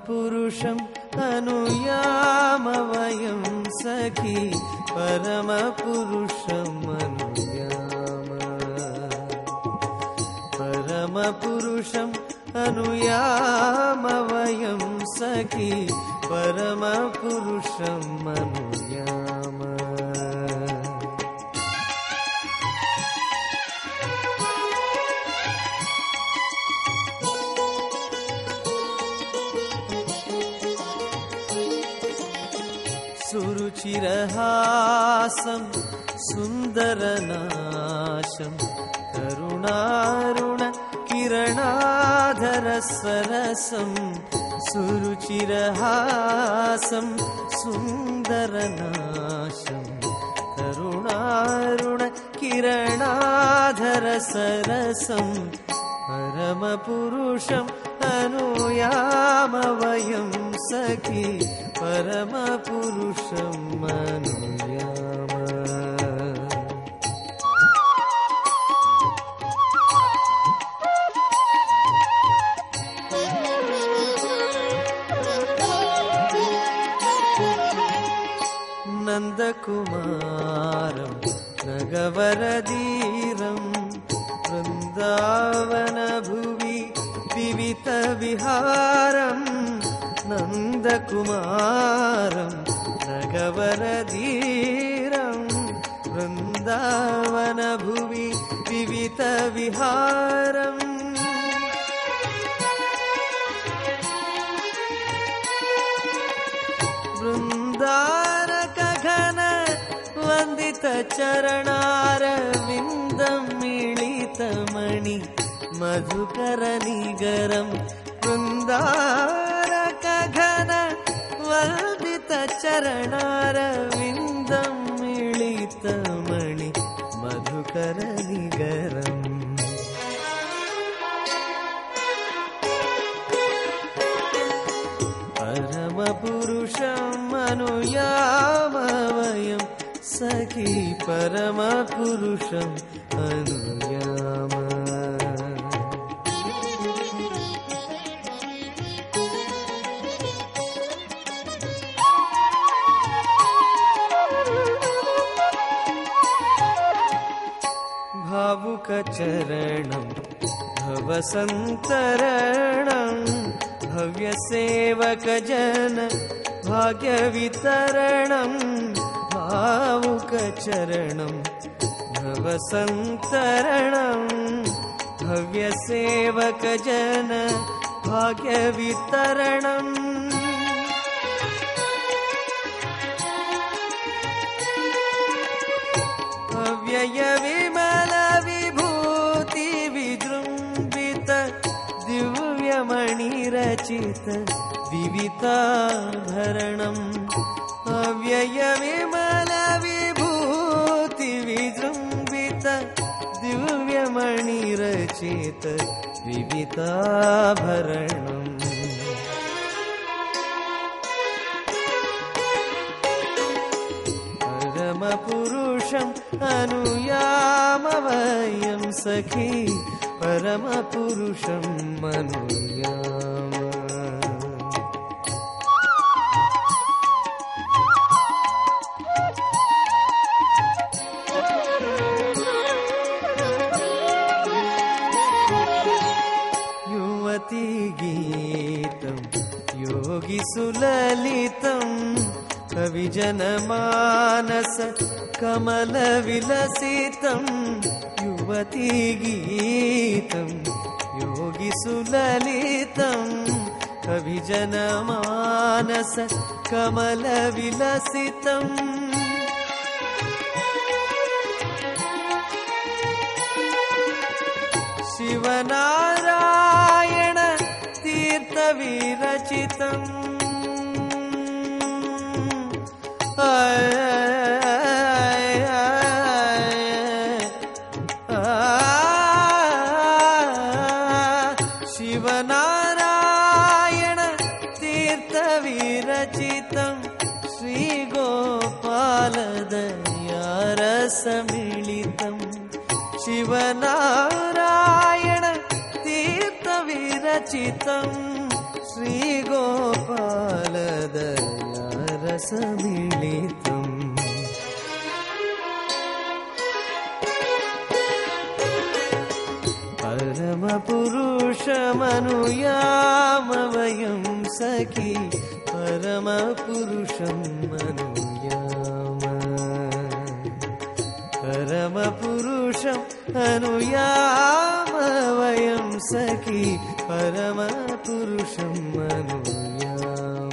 परमपुरुषं अनुयामवयं सखी परमपुरुषं अनुयाम परमपुरुषं अनुयामवयं सखी परमपुरुषं अनुयाम सुरुचिरहासं सुन्दरनाशं करुणारुण किरणाधरसरसं सुरुचिरहासं सुन्दरनाशं करुणारुण किरणाधरसरसं परमपुरुषम् अनुयामवयं सखी परमपुरुषम् अनुयाम नन्दकुमारं नगवरधीरं वृन्दावनभुवि विवितविहारं नन्दकुमारं नगवरधीरं वृन्दावनभुवि विवितविहारम् वृन्दारकघन वन्दितचरणारविन्दं मिलितमणि मधुकरनिगरं वृन्दारकघन वन्दितचरणारविन्दं मिलितमणि मधुकरनिगरम् परमपुरुषम् अनुयामवयं सखी परमपुरुषम् अनुयाम भावुकचरणं भवसन्तरणं भव्यसेवकजन भाग्यवितरणं भावुकचरणं भवसन्तरणं भव्यसेवकजन भाग्यवितरणम् अव्ययविमल विभूति विजृम्भित दिव्यमणिरचित विविताभरणम् अव्ययविमल विभूति विजृम्भित दिव्यमणिरचित विविताभरणम् परमपुरुषम् अनुयामवयं सखी परमपुरुषम् अनुयाम युवतीगीतं योगिसुललितं कविजनमानस कमलविलसितं युवतीगीतं योगिसुललितं कविजनमानस कमलविलसितं शिवनारायण तीर्थविरचितं शिवनारायण तीर्थविरचितं श्रीगोपालदयारसमिलितं शिवनारायण तीर्थविरचितं श्रीगोपालदयारसमिलितं समिलितम् परमपुरुषमनुयाम वयं सखी परमपुरुषं अनुयाम परमपुरुषम् अनुयाम वयं सखी परमपुरुषम् अनुयाम